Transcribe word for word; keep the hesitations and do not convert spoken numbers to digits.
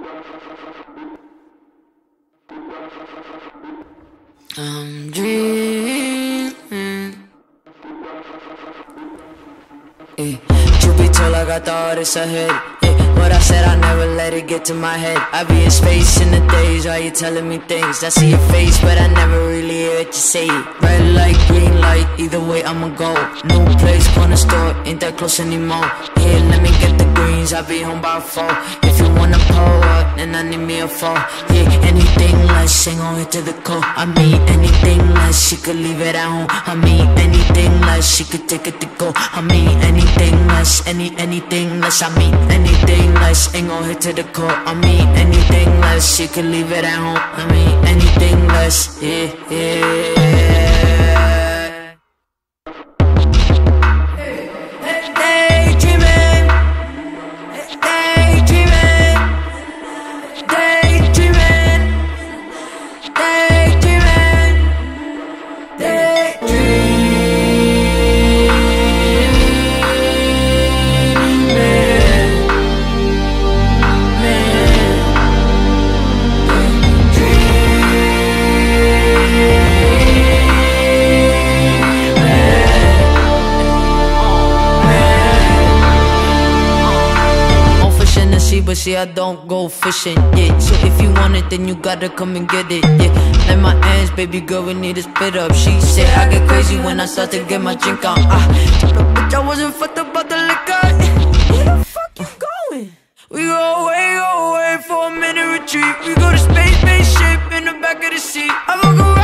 I'm dreaming. Yeah. Truth be told, I got the hardest ahead. Yeah. What I said, I never let it get to my head. I be in space in the days while you telling me things. I see your face, but I never really heard you say it. Red light, green light, either way I'ma go. New place, corner store, ain't that close anymore. Here, let me get the greens, I'll be home by four. If you wanna pull up, then I need me a four. Yeah, anything less, ain't gon' hit to the core. I mean, anything less, she could leave it at home. I mean, anything less, she could take it to go. I mean, anything less, any, anything less. I mean, anything less, ain't gon' hit to the core. I mean, anything less, she could leave it at home. I mean, anything less, yeah, yeah. Daydreamin', daydreamin', daydreamin', daydreamin', but see, I don't go fishing, yeah. So if you want it, then you gotta come and get it, yeah. Like my hands, baby girl, we need to spit up. She said I get crazy when I start to get my drink on. Ah, bitch, I wasn't fucked up about the liquor. Where the fuck you going? We go away, go away for a minute retreat. We go to space, spaceship in the back of the seat. I fuck around.